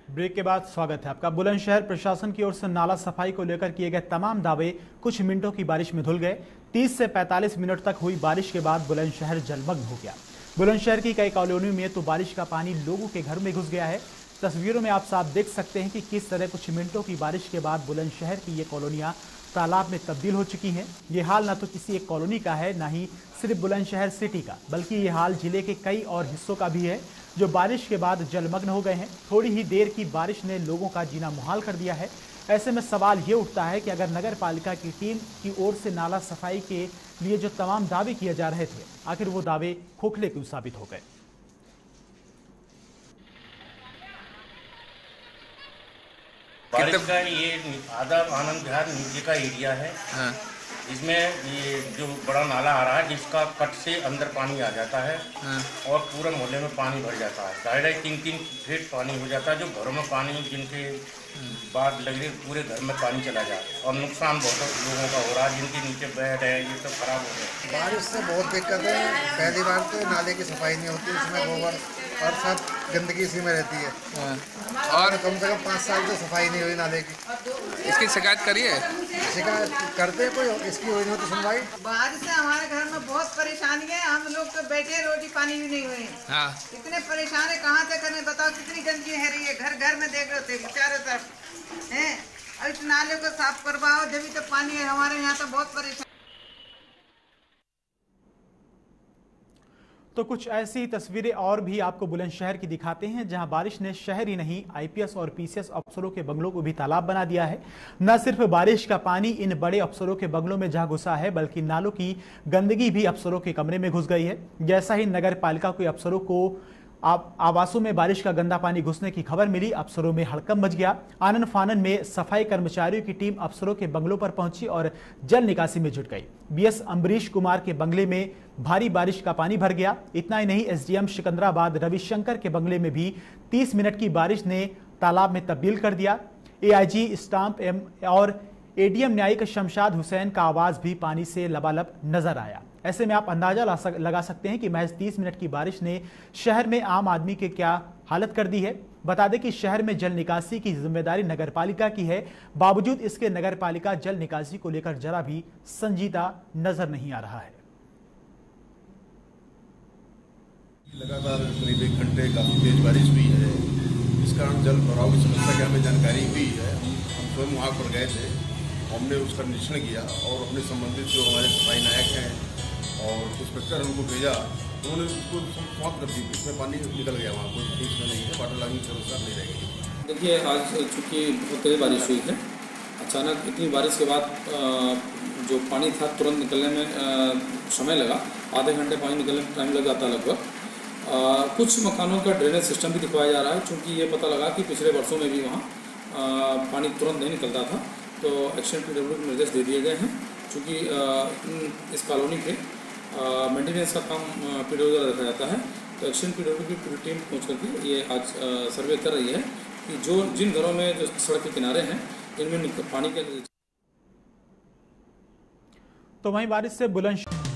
Break के बाद स्वागत है आपका। बुलंदशहर प्रशासन की ओर से नाला सफाई को लेकर किए गए तमाम दावे कुछ मिनटों की बारिश में धुल गए। 30 से 45 मिनट तक हुई बारिश के बाद बुलंदशहर जलमग्न हो गया। बुलंदशहर की कई कॉलोनियों में तो बारिश का पानी लोगों के घर में घुस गया है। तस्वीरों में आप साफ देख सकते हैं कि किस तरह कुछ मिनटों की बारिश के बाद बुलंदशहर की ये कॉलोनियां तालाब में तब्दील हो चुकी हैं। ये हाल न तो किसी एक कॉलोनी का है, ना ही सिर्फ बुलंदशहर सिटी का, बल्कि ये हाल जिले के कई और हिस्सों का भी है जो बारिश के बाद जलमग्न हो गए हैं। थोड़ी ही देर की बारिश ने लोगों का जीना मुहाल कर दिया है। ऐसे में सवाल ये उठता है कि अगर नगर पालिका की टीम की ओर से नाला सफाई के लिए जो तमाम दावे किए जा रहे थे, आखिर वो दावे खोखले क्यों साबित हो गए। बारिश का ये आधा आनंद विहार नीचे का एरिया है। हाँ। इसमें ये जो बड़ा नाला आ रहा है जिसका कट से अंदर पानी आ जाता है। हाँ। और पूरे मोहल्ले में पानी भर जाता है। 2.5-3 फीट पानी हो जाता है। जो घरों में पानी जिनके बाद लग रही पूरे घर में पानी चला जाए और नुकसान बहुत लोगों का हो रहा है। जिनके नीचे बेड है ये सब खराब हो गए। बारिश से बहुत दिक्कत है। पहली बार तो नाले की सफाई नहीं होती, इसमें गोबर और सब गंदगी इसी में रहती है। और कम से कम 5 साल से सफाई नहीं हुई नाले की। इसकी शिकायत करिए। शिकायत करते हैं, कोई इसकी हुई नहीं होती सुनवाई। बारिश से हमारे घर में बहुत परेशानी है। हम लोग तो बैठे रोटी पानी भी नहीं हुए। हाँ। इतने परेशान है, कहाँ से करें बताओ। कितनी गंदगी है रही है, घर घर में देख रहे थे चारों तरफ है। और इस नाले को साफ करवाओ जब तो पानी है। हमारे यहाँ तो बहुत परेशान। तो कुछ ऐसी तस्वीरें और भी आपको बुलंदशहर की दिखाते हैं, जहां बारिश ने शहर ही नहीं आईपीएस और पीसीएस अफसरों के बंगलों को भी तालाब बना दिया है। न सिर्फ बारिश का पानी इन बड़े अफसरों के बंगलों में जा घुसा है, बल्कि नालों की गंदगी भी अफसरों के कमरे में घुस गई है। जैसा ही नगर पालिका के अफसरों को आवासों में बारिश का गंदा पानी घुसने की खबर मिली, अफसरों में हड़कंप मच गया। आनन फानन में सफाई कर्मचारियों की टीम अफसरों के बंगलों पर पहुंची और जल निकासी में जुट गई। बीएस अम्बरीश कुमार के बंगले में भारी बारिश का पानी भर गया। इतना ही नहीं, एसडीएम सिकंदराबाद रविशंकर के बंगले में भी 30 मिनट की बारिश ने तालाब में तब्दील कर दिया। एआईजी स्टाम्प और एडीएम न्यायिक शमशाद हुसैन का आवाज भी पानी से लबालब नजर आया। ऐसे में आप अंदाजा लगा सकते हैं कि महज 30 मिनट की बारिश ने शहर में आम आदमी के क्या हालत कर दी है। बता दें कि शहर में जल निकासी की जिम्मेदारी नगर पालिका की है। बावजूद इसके नगर पालिका जल निकासी को लेकर जरा भी संजीदा नजर नहीं आ रहा है। लगातार करीब 1 घंटे काफी तेज बारिश हुई है। इस कारण जल भराव की समस्या की हमें जानकारी हुई है। हम स्वयं वहाँ पर गए थे, हमने उसका निरीक्षण किया और अपने संबंधित जो हमारे सफाई नायक हैं और इंस्पेक्टर उनको भेजा, तो उन्होंने उसको समाप्त कर दी। इसमें पानी निकल गया, वहाँ कोई ठीक में नहीं है, वाटर लॉगिंग की समस्या नहीं रह गई। देखिए, आज चूँकि बहुत तेज बारिश हुई है, अचानक इतनी बारिश के बाद जो पानी था तुरंत निकलने में समय लगा। आधे घंटे पानी निकलने में टाइम लग जाता लगभग। कुछ मकानों का ड्रेनेज सिस्टम भी दिखवाया जा रहा है, क्योंकि ये पता लगा कि पिछले वर्षों में भी वहाँ पानी तुरंत नहीं निकलता था। तो एक्शन पीडब्ल्यू को निर्देश दे दिए गए हैं, क्योंकि इस कॉलोनी के मेंटेनेंस का काम पीडब्ल्यू द्वारा देखा जाता है। तो एक्शन पीडब्ल्यू की पूरी टीम पहुंच करके ये आज सर्वे कर रही है कि जिन घरों में जो सड़क के किनारे हैं इनमें पानी के। तो वहीं बारिश से बुलंद